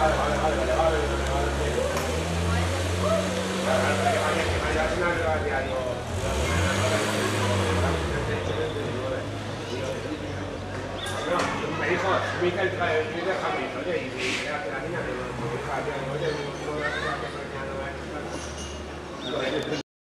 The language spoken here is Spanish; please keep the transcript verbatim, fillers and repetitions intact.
Me dijo, mi hija el de Javi, oye, y me hace la niña, me dijo, oye, no, no, no, no, no, no, no, no, no, no, no, no,